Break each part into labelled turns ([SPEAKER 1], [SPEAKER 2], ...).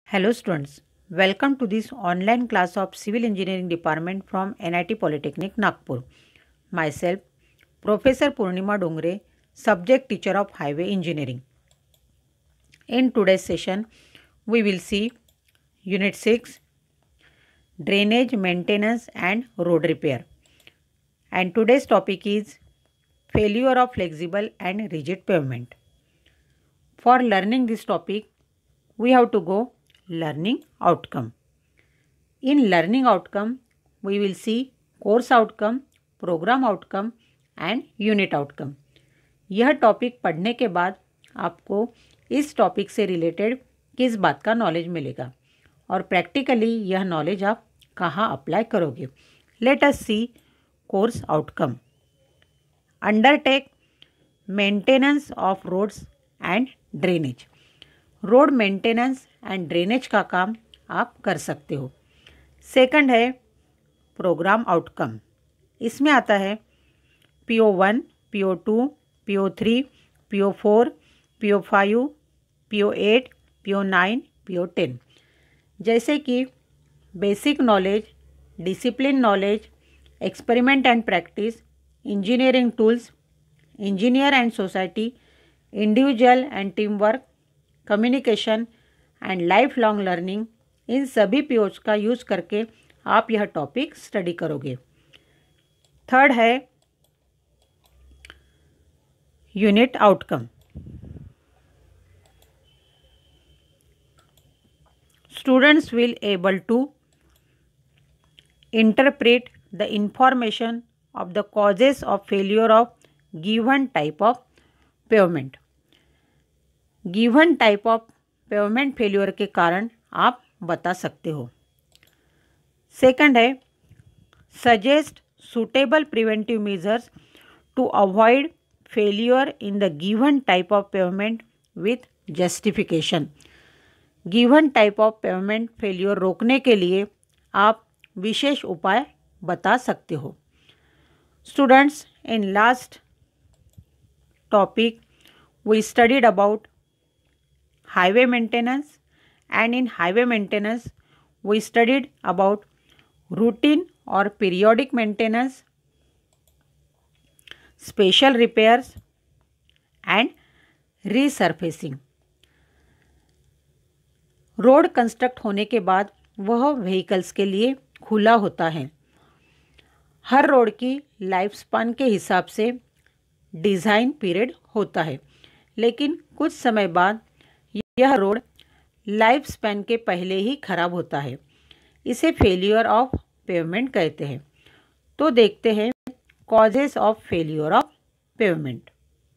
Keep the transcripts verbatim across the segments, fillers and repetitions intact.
[SPEAKER 1] Hello students, welcome to this online class of Civil Engineering Department from N I T Polytechnic Nagpur. Myself, Professor Purnima Dongre, Subject Teacher of Highway Engineering. In today's session, we will see Unit six, Drainage, Maintenance and Road Repair. And today's topic is Failure of Flexible and Rigid Pavement. For learning this topic, we have to go learning outcome. In learning outcome, we will see course outcome, program outcome and unit outcome. यह topic पढ़ने के बाद आपको इस topic से related किस बात का नॉलेज मिलेगा और प्रैक्टिकली यह नॉलेज आप कहाँ अप्लाई करोगे. Let us see course outcome. Undertake maintenance of roads and drainage. Road maintenance and drainage का काम आप कर सकते हो. सेकंड है प्रोग्राम आउटकम. इसमें आता है P O one, P O two, P O three, P O four, P O five, P O eight, P O nine, P O ten. जैसे कि basic knowledge, discipline knowledge, experiment and practice, engineering tools, engineer and society, individual and team work, communication and life long learning. इन सभी POs का use करके आप यह topic study करोगे. Third है unit outcome. Students will able to interpret the information of the causes of failure of given type of pavement. Given type of pavement failure के कारण आप बता सकते हो. सेकंड है suggest suitable preventive measures to avoid failure in the given type of pavement with justification. Given type of pavement failure रोकने के लिए आप विशेष उपाय बता सकते हो. Students, in last topic we studied about highway maintenance, and in highway maintenance we studied about routine or periodic maintenance, special repairs and resurfacing. Road construct होने के बाद वह व्हीकल्स के लिए खुला होता है. हर रोड की लाइफ स्पान के हिसाब से डिज़ाइन पीरियड होता है, लेकिन कुछ समय बाद यह रोड लाइफ स्पैन के पहले ही खराब होता है. इसे फेलियर ऑफ पेवमेंट कहते हैं. तो देखते हैं causes of failure of pavement.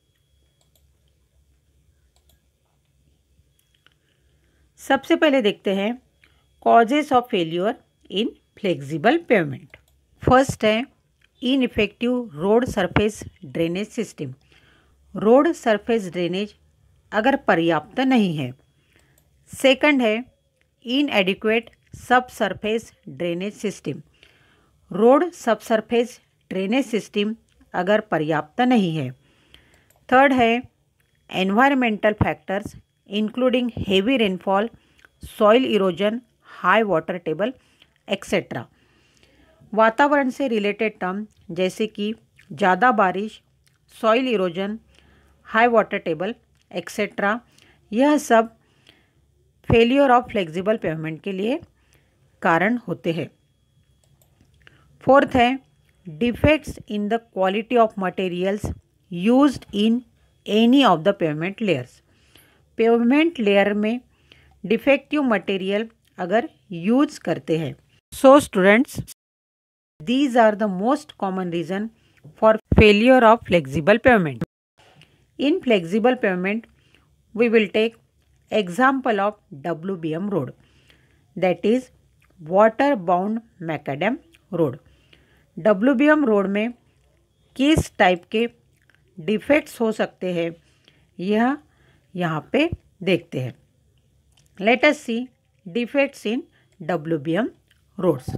[SPEAKER 1] सबसे पहले देखते हैं causes of failure in flexible pavement. First है ineffective road surface drainage system. Road surface drainage अगर पर्याप्त नहीं है. सेकंड है inadequate subsurface drainage system. Road subsurface drainage system अगर पर्याप्त नहीं है. थर्ड है environmental factors including heavy rainfall, soil erosion, high water table etcetera. वातावरण से रिलेटेड टर्म जैसे कि ज़्यादा बारिश, soil erosion, high water table etcetera, यह सब फेलियर ऑफ फ्लेक्सिबल पेवमेंट के लिए कारण होते हैं. फोर्थ है defects in the quality of materials used in any of the pavement layers. Pavement layer में डिफेक्टिव मटेरियल अगर यूज करते हैं. So students, these are the most common reason for failure of flexible pavement. In flexible pavement, we will take example of W B M road, that is water bound macadam road. W B M road में किस type के defects हो सकते हैं यह यहाँ पे देखते हैं. Let us see defects in W B M roads.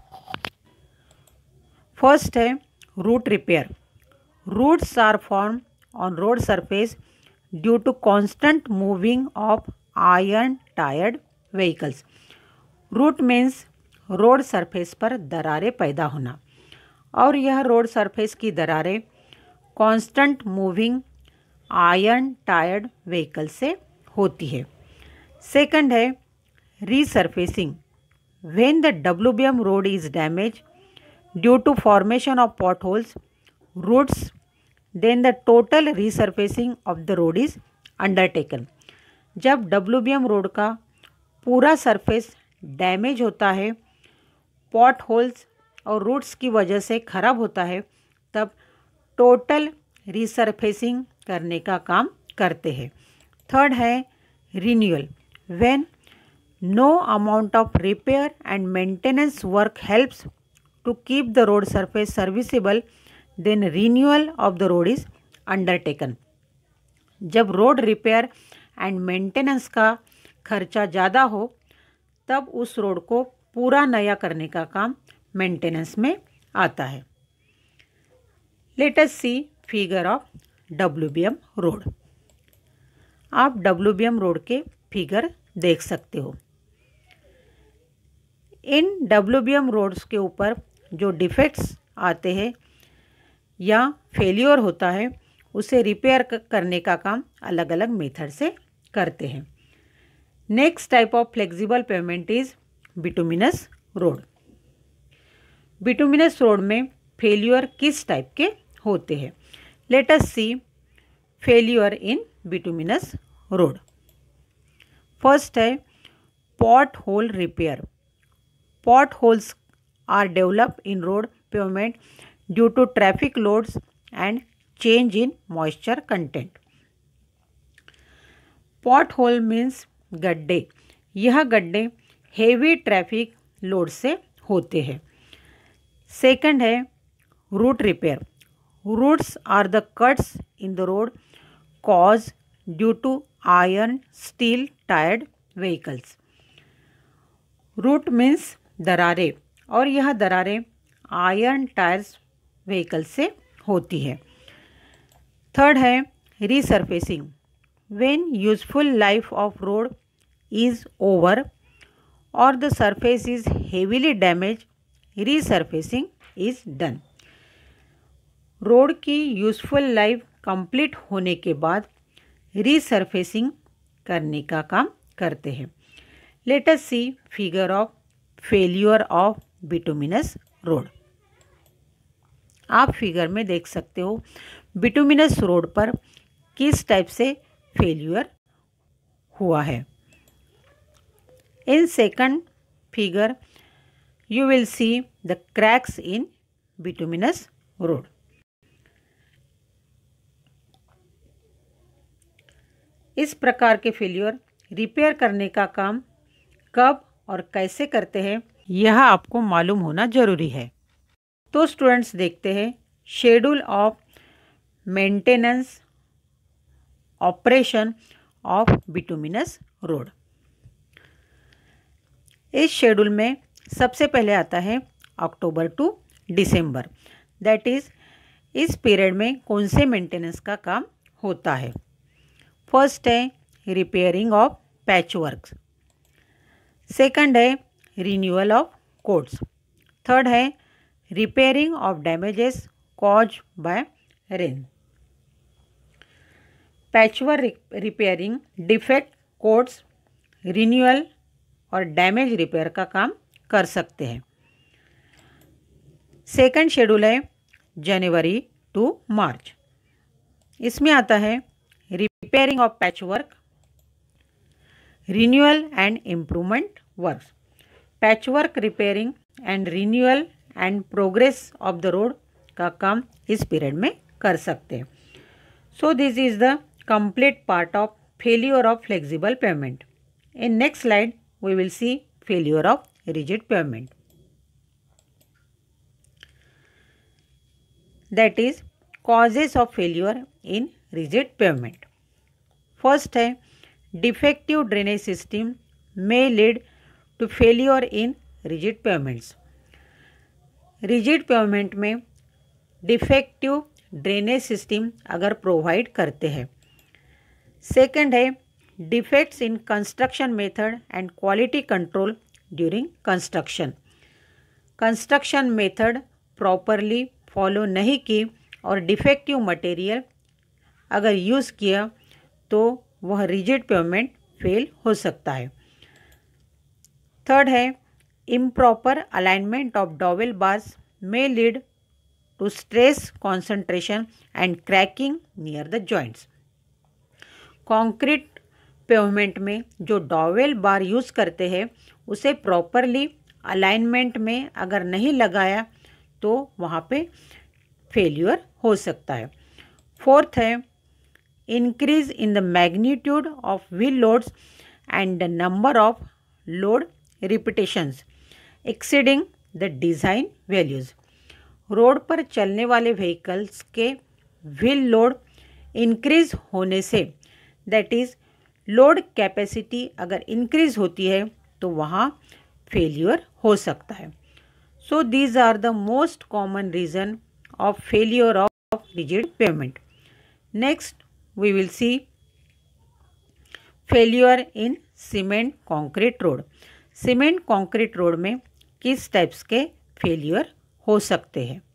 [SPEAKER 1] First है root repair. Roots are formed on road surface due to constant moving of iron tired vehicles. Rut means road surface पर दरारें पैदा होना, और यह रोड सरफेस की दरारें constant moving iron tired vehicle से होती है। सेकंड है resurfacing, when the W B M road is damage due to formation of potholes ruts, then the total resurfacing of the road is undertaken. जब W B M road का पूरा surface damage होता है, pot holes और roots की वजह से खराब होता है, तब टोटल रीसरफेसिंग करने का काम करते हैं। थर्ड है renewal, when no amount of repair and maintenance work helps to keep the road surface serviceable, then renewal of the road is undertaken. जब रोड रिपेयर एंड मेंटेनेंस का खर्चा ज़्यादा हो, तब उस रोड को पूरा नया करने का काम मेंटेनेंस में आता है। Let us see figure of W B M road. आप डब्ल्यू बी एम रोड के फिगर देख सकते हो। इन डब्ल्यू बी एम रोड्स के ऊपर जो डिफेक्ट्स आते हैं या फेलियर होता है, उसे रिपेयर करने का काम अलग अलग मेथड से करते हैं। Next type of flexible pavement is bituminous road. Bituminous road में फेलियर किस टाइप के होते हैं? Let us see failure in bituminous road. First है pothole repair. Pothole are develop in road pavement due to traffic loads and change in moisture content. Pothole means गड्ढे। यह गड्ढे heavy traffic load से होते हैं। Second है rut repair. Ruts are the cuts in the road cause due to iron steel tired vehicles. Rut means दरारें, और यह दरारें आयरन टायर्स व्हीकल से होती है। थर्ड है resurfacing, when useful life of road is over और the surface is heavily damage, resurfacing is done. Road की यूजफुल लाइफ कंप्लीट होने के बाद रीसरफेसिंग करने का काम करते हैं। Let us see figure of failure of bituminous road. आप फिगर में देख सकते हो बिटुमिनस रोड पर किस टाइप से फेलियर हुआ है। In second figure you will see the cracks in bituminous road. इस प्रकार के फेलियर रिपेयर करने का काम कब और कैसे करते हैं, यह आपको मालूम होना जरूरी है। तो स्टूडेंट्स देखते हैं schedule of maintenance operation of bituminous road. इस शेड्यूल में सबसे पहले आता है October to December, that is इस पीरियड में कौन से मेंटेनेंस का काम होता है। फर्स्ट है repairing of patch works. Second है रिन्यूअल ऑफ कोड्स। थर्ड है repairing of damages cause by rain. Patchwork repairing defect codes renewal और डैमेज रिपेयर का काम कर सकते हैं। सेकंड शेड्यूल है जनवरी टू मार्च। इसमें आता है repairing of patch work, renewal and improvement works. Patch work repairing and renewal and progress of the road का काम इस पीरियड में कर सकते हैं। So this is the complete part of failure of flexible pavement. In next slide we will see failure of rigid pavement, that is causes of failure in rigid pavement. First है defective drainage system may lead to failure in rigid pavements. rigid pavement में defective drainage system अगर provide करते हैं। Second है defects in construction method and quality control during construction. Construction method properly follow नहीं की और defective material अगर use किया तो वह रिजिड पेवमेंट फेल हो सकता है। थर्ड है improper alignment of dowel bars may lead to stress concentration and cracking near the joints. Concrete pavement में जो डॉवेल बार यूज़ करते हैं उसे प्रॉपरली अलाइनमेंट में अगर नहीं लगाया तो वहाँ पे फेल्यूर हो सकता है। फोर्थ है increase in the magnitude of wheel loads and the number of load repetitions exceeding the design values. Road पर चलने वाले व्हीकल्स के व्हील लोड इंक्रीज होने से, दैट इज़ लोड कैपेसिटी अगर इंक्रीज होती है तो वहाँ फेल्यूर हो सकता है। So these are the most common reason of failure of rigid pavement. Next we will see failure in cement concrete road. Cement concrete road में किस टाइप्स के फेल्यूर हो सकते हैं।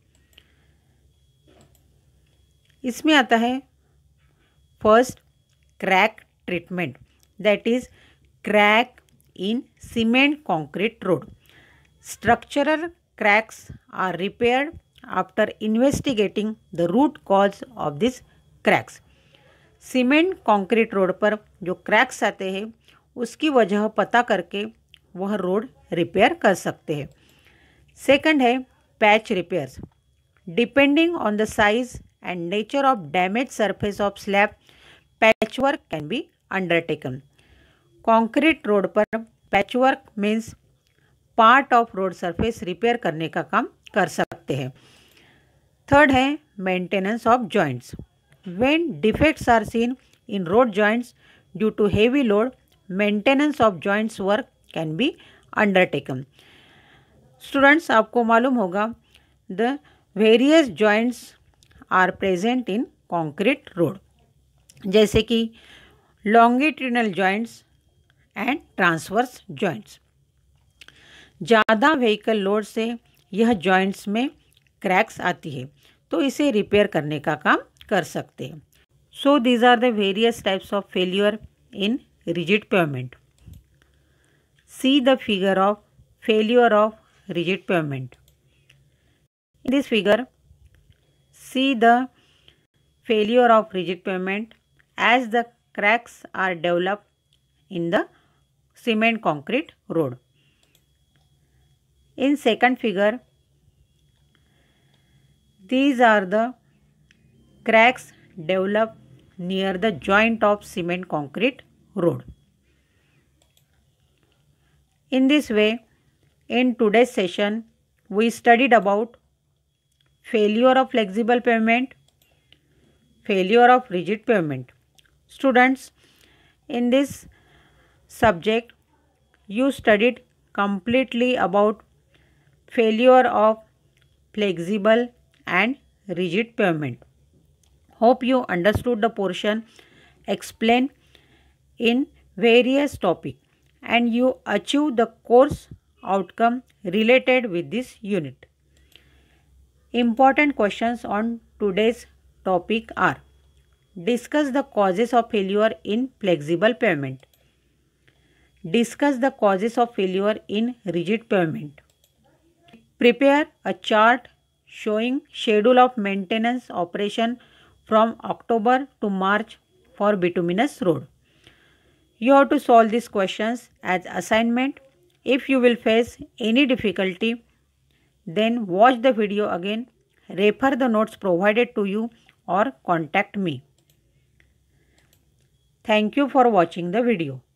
[SPEAKER 1] इसमें आता है first crack treatment, that is crack in cement concrete road. Structural cracks are repaired after investigating the root cause of this cracks. Cement concrete road पर जो क्रैक्स आते हैं उसकी वजह पता करके वह रोड रिपेयर कर सकते हैं। सेकंड है patch repairs. Depending on the size and nature of damage surface of slab, patchwork can be undertaken. Concrete road पर patchwork means part of road surface repair करने का काम कर सकते हैं। थर्ड है maintenance of joints. When defects are seen in road joints due to heavy load, maintenance of joints work can be undertaken. Students, आपको मालूम होगा the various joints are present in concrete road, जैसे कि longitudinal joints and transverse joints. ज़्यादा vehicle load से यह joints में cracks आती है तो इसे रिपेयर करने का काम कर सकते हैं। So these are the various types of failure in rigid pavement. See the figure of failure of rigid pavement. In this figure, see the failure of rigid pavement as the cracks are developed in the cement concrete road. In second figure, these are the cracks developed near the joint of cement concrete road. In this way, in today's session, we studied about failure of flexible pavement, failure of rigid pavement. Students, in this subject, you studied completely about failure of flexible and rigid pavement. Hope you understood the portion explained in various topics and you achieve the course outcome related with this unit. Important questions on today's topic are: discuss the causes of failure in flexible pavement. Discuss the causes of failure in rigid pavement. Prepare a chart showing schedule of maintenance operation from October to March for bituminous road. You have to solve these questions as assignment. If you will face any difficulty, then watch the video again, refer the notes provided to you or contact me. Thank you for watching the video.